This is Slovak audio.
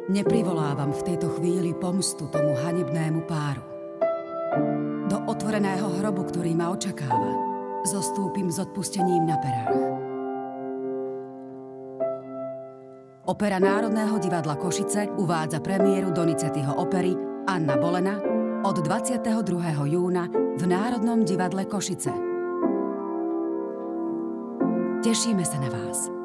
Neprivolávam v tejto chvíli pomstu tomu hanebnému páru. Do otvoreného hrobu, ktorý ma očakáva, zostúpim s odpustením na perách. Opera Národného divadla Košice uvádza premiéru Donizettiho opery Anna Bolena od 22. júna v Národnom divadle Košice. Tešíme sa na vás.